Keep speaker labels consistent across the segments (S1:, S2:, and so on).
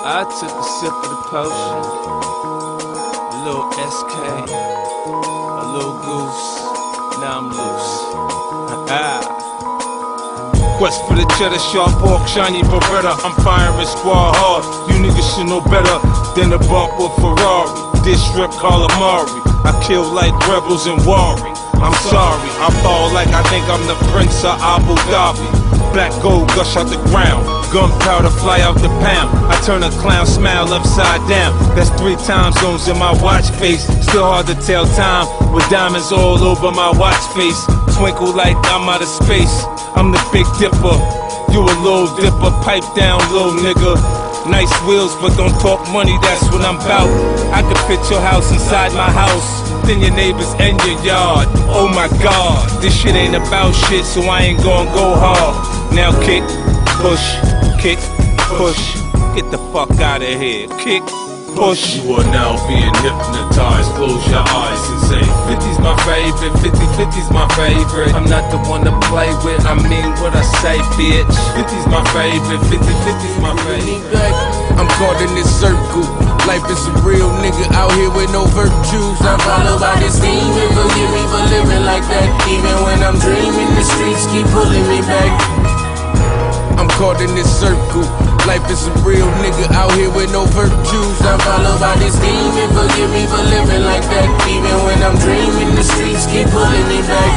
S1: I took a sip of the potion, a little SK, a little goose, now I'm loose. Quest for the cheddar, sharp hawk, shiny Beretta. I'm firing squad hard. You niggas should know better than a bump with Ferrari. District calamari. I kill like rebels in Wari. I'm sorry, I fall like I think I'm the Prince of Abu Dhabi. Black gold gush out the ground, gunpowder fly out the pound. I turn a clown smile upside down. That's 3 time zones in my watch face. Still hard to tell time with diamonds all over my watch face. Twinkle like I'm out of space. I'm the Big Dipper, you a little dipper. Pipe down, little nigga. Nice wheels, but don't talk money, that's what I'm bout. I could fit your house inside my house, then your neighbors and your yard. Oh my God, this shit ain't about shit, so I ain't gon' go hard. Now kick, push, get the fuck out of here. Kick, push.
S2: You are now being hypnotized. Close your eyes and say 50's my favorite, 50's my favorite. I'm not the one to play with, I mean what I say, bitch. 50's my favorite, 50's my favorite.
S3: I'm caught in this circle. Life is a real nigga out here with no virtues. I'm followed by this demon, forgive me for living like that. Even when I'm dreaming, the streets keep pulling me back. I'm caught in this circle. Life is a real nigga out here with no virtues. I'm followed by this demon, forgive me for living like that. Even when I'm dreaming, the streets keep pulling me back.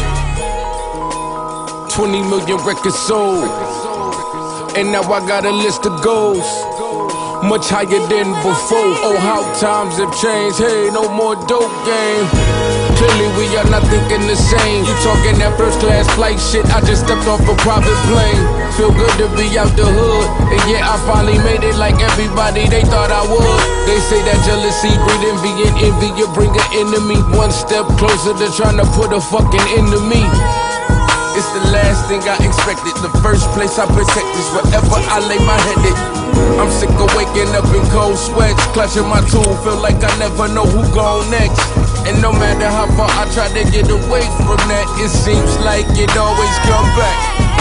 S3: 20 million records sold, and now I got a list of goals, much higher than before. Oh, how times have changed. Hey, no more dope game. Clearly we are not thinking the same. You talking that first class flight shit, I just stepped off a private plane. Feel good to be out the hood, and yeah, I finally made it like everybody they thought I would. They say that jealousy, greed, envy, and envy, you bring an enemy one step closer to trying to put a fucking end to me. It's the last thing I expected. The first place I protect is wherever I lay my head in. I'm sick of waking up in cold sweats, clutching my tool, feel like I never know who gone next. And no matter how far I try to get away from that, it seems like it always come back.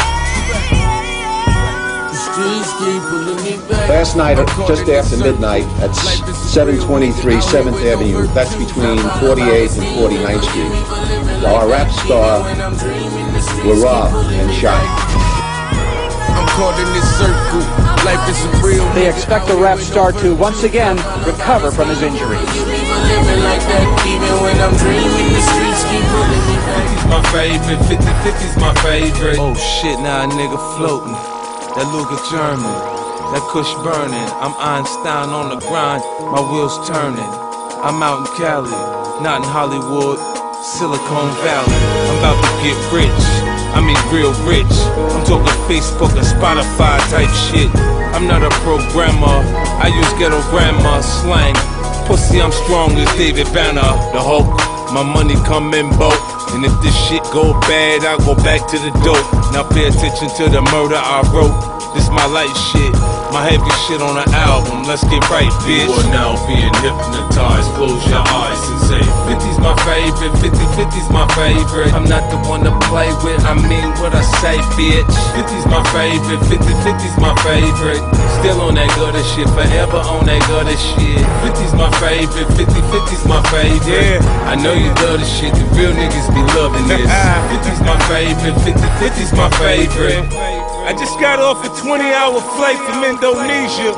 S3: The streets keep pulling me back.
S4: Last night, just after midnight, at 723 7th Avenue, that's between 48th and 49th Street, while our rap star were robbed and shot.
S3: I'm caught in this circle. Life is a real.
S5: They expect the rap star to once again recover from his injuries.
S3: Even when I'm dreaming, the streets keep pulling me back.
S2: 50's my favorite, 50's my favorite.
S1: Oh shit, now a nigga floating. That Luger German, that Kush burning. I'm Einstein on the grind, my wheels turning. I'm out in Cali, not in Hollywood, Silicon Valley. I'm about to get rich, I mean real rich. I'm talking Facebook and Spotify type shit. I'm not a programmer, I use ghetto grammar, slang. Pussy, I'm strong as David Banner, the Hulk. My money come in bulk, and if this shit go bad, I'll go back to the dope. Now pay attention to the murder I wrote. This my light shit, my heavy shit on the album. Let's get right, bitch.
S2: You are now being hypnotized. Close your eyes and say 50's my favorite, 50's my favorite. I'm not the one to play with, I mean what I say, bitch. 50's my favorite, 50's my favorite. Still on that gutter shit, forever on that gutter shit. 50's my favorite, 50's my favorite.
S1: Yeah.
S2: I know you love the shit, the real niggas be loving this. 50's my favorite, 50's my favorite.
S1: I just got off a 20-hour flight from Indonesia.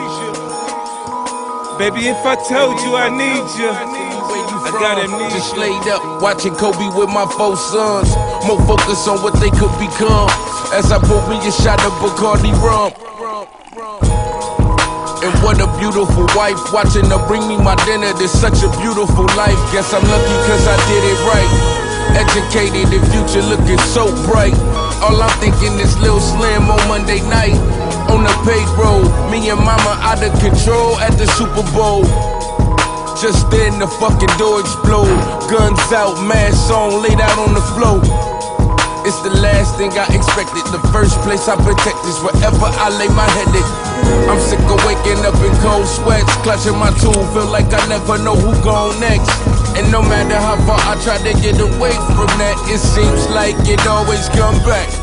S1: Baby, if I told you I need you, I got amnesia.
S3: Just laid up, watching Kobe with my 4 sons. More focus on what they could become, as I pull me a shot of Bacardi rum. And what a beautiful wife, watching her bring me my dinner. This such a beautiful life, guess I'm lucky cause I did it right. Educated, the future looking so bright. All I'm thinking is Lil Slim on Monday night, on the payroll. Me and mama out of control at the Super Bowl. Just then the fucking door explode. Guns out, mask on, laid out on the floor. It's the last thing I expected. The first place I protect is wherever I lay my head in. I'm sick of waking up in cold sweats, clutching my tool, feel like I never know who gone next. And no matter how far I try to get away from that, it seems like it always come back.